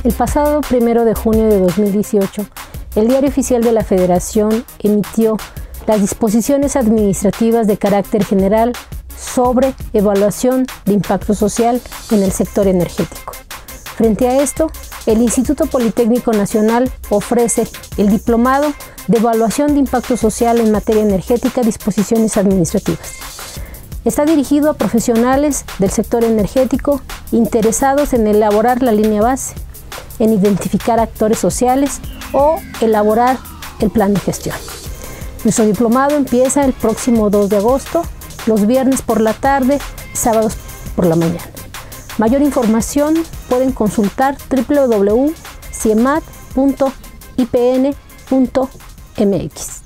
El pasado 1 de junio de 2018, el Diario Oficial de la Federación emitió las disposiciones administrativas de carácter general sobre evaluación de impacto social en el sector energético. Frente a esto, el Instituto Politécnico Nacional ofrece el Diplomado de Evaluación de Impacto Social en Materia Energética, Disposiciones Administrativas. Está dirigido a profesionales del sector energético interesados en elaborar la línea base, en identificar actores sociales o elaborar el plan de gestión. Nuestro diplomado empieza el próximo 2 de agosto, los viernes por la tarde y sábados por la mañana. Mayor información pueden consultar www.ciemat.ipn.mx.